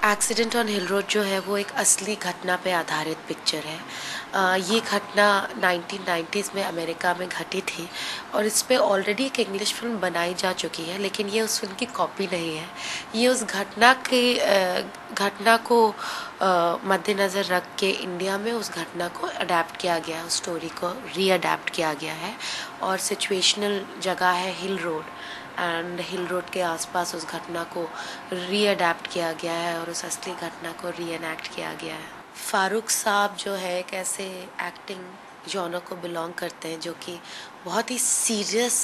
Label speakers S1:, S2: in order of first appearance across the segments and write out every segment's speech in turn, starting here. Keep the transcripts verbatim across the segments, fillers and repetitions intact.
S1: Accident on hill road जो है वो एक असली घटना पे आधारित पिक्चर है। आ, ये घटना नाइनटीन नाइंटीज़ में अमेरिका में घटी थी और इस पे ऑलरेडी एक इंग्लिश फिल्म बनाई जा चुकी है, लेकिन ये उस फिल्म की कॉपी नहीं है। ये उस घटना के घटना को मद्देनज़र रख के इंडिया में उस घटना को अडेप्ट किया गया, उस स्टोरी को री अडेप्ट किया गया है और सिचुएशनल जगह है Hill Road and Hill Road के आसपास उस घटना को री अडेप्ट किया गया है और उस असली घटना को री एनैक्ट किया गया है। फारूक साहब जो है एक ऐसे एक्टिंग जॉनर को बिलोंग करते हैं जो कि बहुत ही सीरियस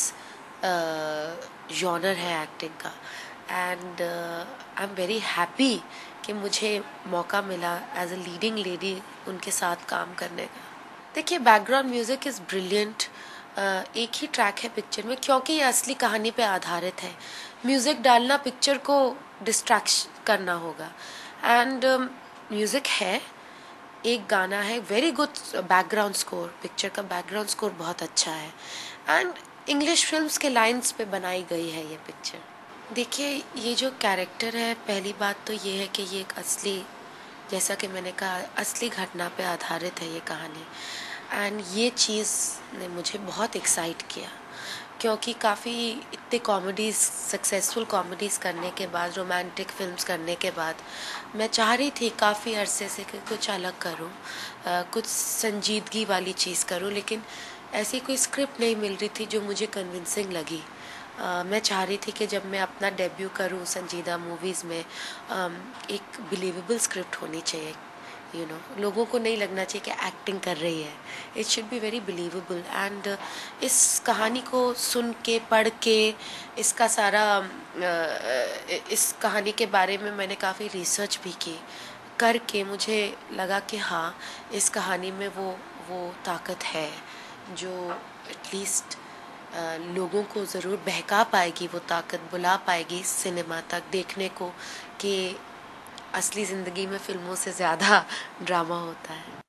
S1: जॉनर है एक्टिंग का and I am very happy कि मुझे मौका मिला एज अ लीडिंग लेडी उनके साथ काम करने का। देखिए, बैकग्राउंड म्यूज़िक इज़ ब्रिलियंट। एक ही ट्रैक है पिक्चर में क्योंकि ये असली कहानी पे आधारित है। म्यूज़िक डालना पिक्चर को डिस्ट्रैक्ट करना होगा एंड म्यूज़िक है, एक गाना है, very good background score. Picture का बैकग्राउंड स्कोर बहुत अच्छा है एंड इंग्लिश फिल्म्स के लाइंस पे बनाई गई है ये पिक्चर। देखिए, ये जो कैरेक्टर है, पहली बात तो ये है कि ये एक असली, जैसा कि मैंने कहा, असली घटना पे आधारित है ये कहानी एंड ये चीज़ ने मुझे बहुत एक्साइट किया क्योंकि काफ़ी इतने कॉमेडीज़, सक्सेसफुल कॉमेडीज़ करने के बाद, रोमांटिक फिल्म्स करने के बाद मैं चाह रही थी काफ़ी अरसे से कि कुछ अलग करूं, आ, कुछ संजीदगी वाली चीज़ करूं, लेकिन ऐसी कोई स्क्रिप्ट नहीं मिल रही थी जो मुझे कन्विंसिंग लगी। आ, मैं चाह रही थी कि जब मैं अपना डेब्यू करूं संजीदा मूवीज़ में, आ, एक बिलीवेबल स्क्रिप्ट होनी चाहिए। यू you नो know, लोगों को नहीं लगना चाहिए कि एक्टिंग कर रही है। It should be very believable and इस कहानी को सुन के, पढ़ के, इसका सारा इस कहानी के बारे में मैंने काफ़ी रिसर्च भी की, करके मुझे लगा कि हाँ, इस कहानी में वो वो ताकत है जो एटलीस्ट लोगों को ज़रूर बहका पाएगी, वो ताकत बुला पाएगी सिनेमा तक देखने को कि असली ज़िंदगी में फिल्मों से ज़्यादा ड्रामा होता है।